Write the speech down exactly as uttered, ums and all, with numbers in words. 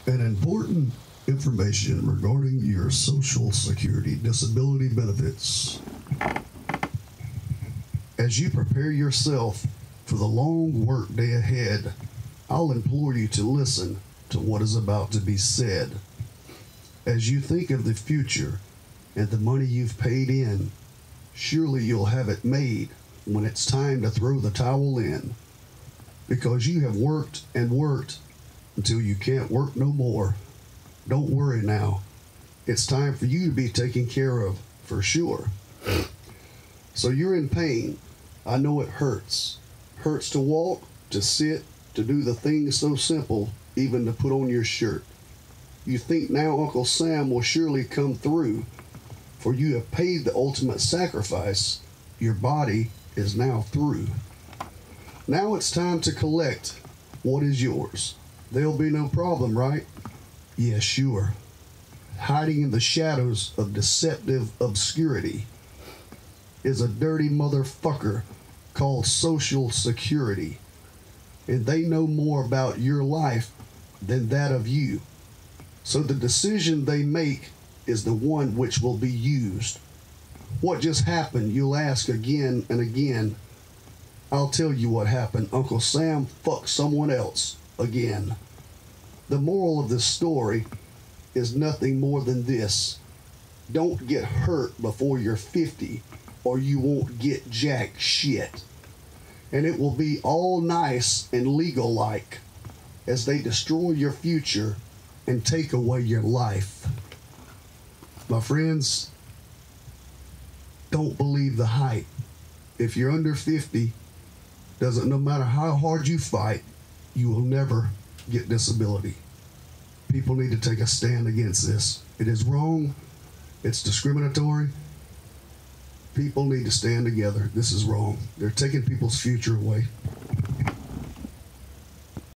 An important information regarding your Social Security disability benefits. As you prepare yourself for the long work day ahead, I'll implore you to listen to what is about to be said. As you think of the future and the money you've paid in, surely you'll have it made when it's time to throw the towel in, because you have worked and worked until you can't work no more. Don't worry now. It's time for you to be taken care of, for sure. So you're in pain. I know it hurts. Hurts to walk, to sit, to do the things so simple, even to put on your shirt. You think now Uncle Sam will surely come through, for you have paid the ultimate sacrifice. Your body is now through. Now it's time to collect what is yours. There'll be no problem, right? Yeah, sure. Hiding in the shadows of deceptive obscurity is a dirty motherfucker called Social Security. And they know more about your life than that of you. So the decision they make is the one which will be used. What just happened, you'll ask again and again. I'll tell you what happened. Uncle Sam fucked someone else again. The moral of this story is nothing more than this. Don't get hurt before you're fifty, or you won't get jack shit. And it will be all nice and legal-like as they destroy your future and take away your life. My friends, don't believe the hype. If you're under fifty, doesn't no matter how hard you fight, you will never get disability. People need to take a stand against this. It is wrong. It's discriminatory. People need to stand together. This is wrong. They're taking people's future away.